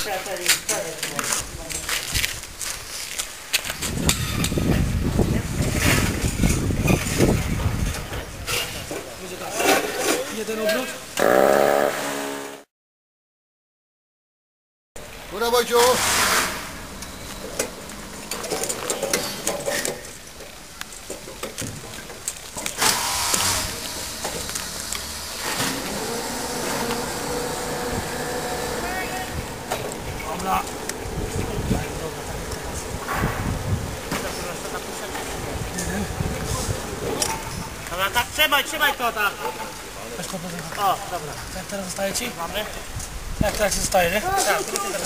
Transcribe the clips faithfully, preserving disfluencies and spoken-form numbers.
Jeden obrót. Góra, Wojciu! Dobra. Dobra, tak trzymaj, trzymaj to tak. Weź to potem. O, dobra. Jak teraz zostaje ci? Mamy? Jak teraz zostaje, nie? Tak,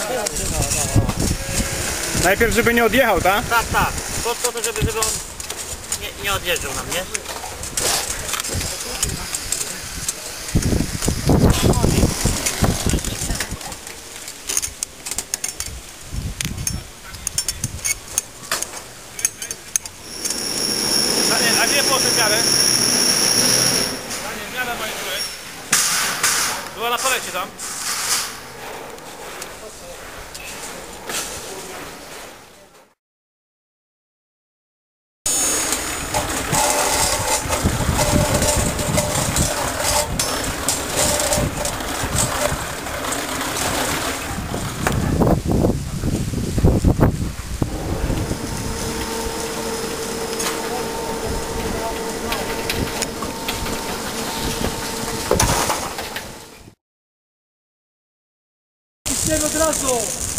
Najpierw, żeby nie odjechał, tak? tak, tak. Po po to, żeby, żeby on nie, nie odjeżdżał nam, nie? A gdzie poszedł miarę? Daniel, miarę moje były. Była na palecie tam. Od razu!